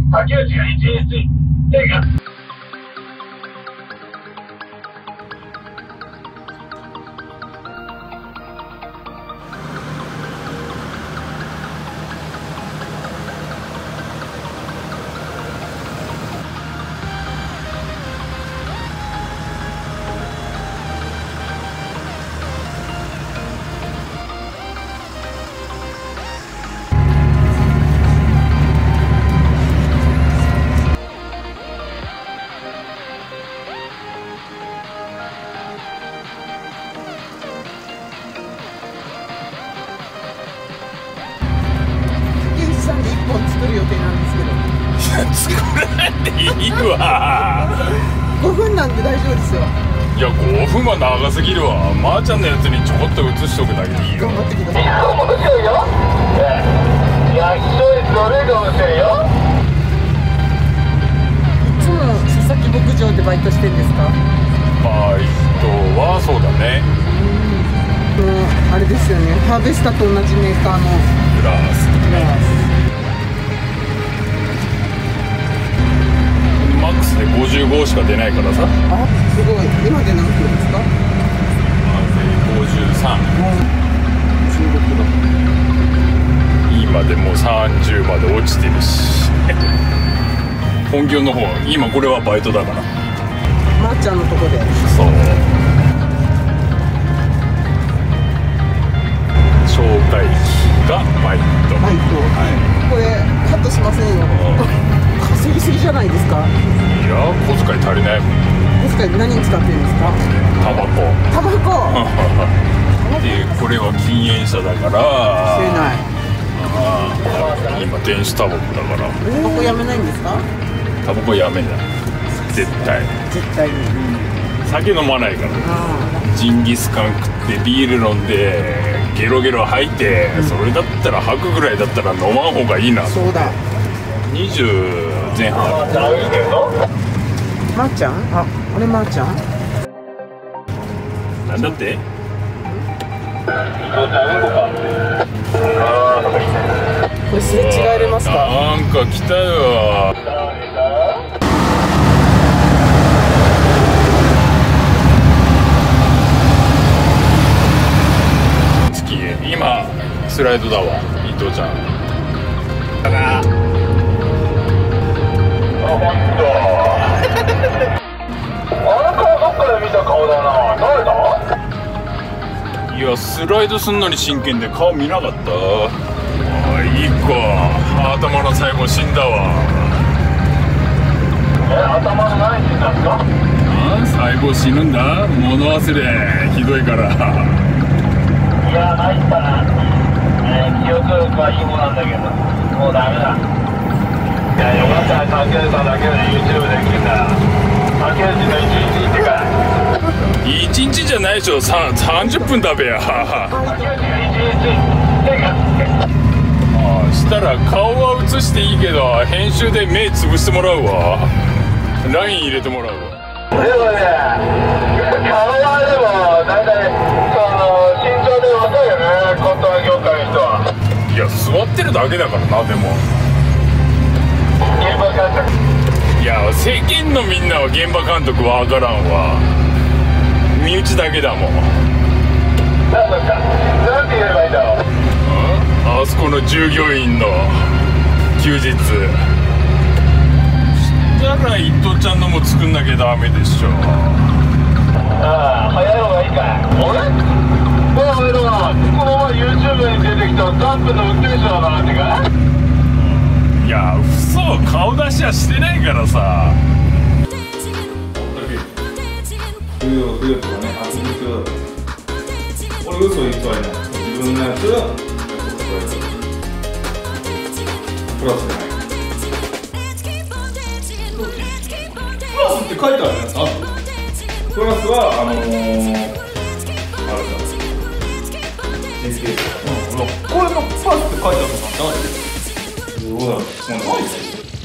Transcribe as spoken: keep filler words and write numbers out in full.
竹内が一日手が作る予定なんですけど。 作らないでいいわ。 ごふんなんで大丈夫ですよ。 いやごふんは長すぎるわ。まーちゃんのやつにちょこっと映しとくだけでいいよ。 頑張ってください。 いや面白いよ。いや一人それが面白いよ。 いつも佐々木牧場でバイトしてんですか？ バイトはそうだね。 うん、あれですよね。ハーベスタと同じメーカーのグラスグラス。 マックスでごじゅうごしか出ないからさ。 あ、すごい。今で何キロですか？ ごじゅうさん。 じゅうろくだ。 今でもうさんじゅうまで落ちてるし。本業の方今これはバイトだから。 まーちゃんのとこで。 そう。紹介費がバイト。 バイト。 はい。 これカットしませんよ。稼ぎすぎじゃないですか？ いや小遣い足りないもん。 小遣い何に使ってるんですか？ タバコ。 タバコ。 でこれは禁煙車だから吸えない。 あ今電子タバコだから。 タバコやめないんですか？ タバコやめない絶対。 絶対に。 酒飲まないから。ジンギスカン食ってビール飲んでゲロゲロ吐いて、うん、それだったら吐くぐらいだったら飲まん方がいいな。 そうだ。 にじゅう前半。 まーちゃん？あ、あれまーちゃん？ なんだって？ これすれ違えれますか？ なんか来たよ。月今スライドだわ伊藤ちゃん。だな。 あの顔どっかで見た顔だな。誰だ？ いやスライドすんのに真剣で顔見なかった。あいいか。頭の最後死んだわ。 え頭の何死んだんですか？ あ最後死ぬんだ。物忘れひどいから。 いや参ったな。えー、記憶力はいい方なんだけどもうダメだ。いやよかったら竹内さんだけで YouTube で聞いたら竹内の一日ってかいちにちじゃないでしょ。ささんじゅっぷんだべや。 竹内が一日手がああしたら顔は映していいけど編集で目つぶしてもらうわ。ライン入れてもらうわ。 でもね顔はでも大体その身長で分かるよねコントロール業界の人は。 いや座ってるだけだからな。でも現場監督。 いや世間のみんなは現場監督わからんわ。身内だけだもん。 何ですか？なんて言えばいいんだろう。 あそこの従業員の休日したら伊藤ちゃんのも作んなきゃダメでしょ。 ああ早い方がいいかい。あれほらほらこの前 YouTube に出てきたダンプの運転手だなってか。 いや嘘顔出しはしてないからさ。 그, 그, 그거네. 아, 그, 그, 어, 이거 있어, 아니야. 지분은 그, 플러스. 플러스って書いてあるやつある？プラスは、あのー、あれだ。エスケー。うん、これもプラスって書いてあるのかな？どうだろう？もうないですよ。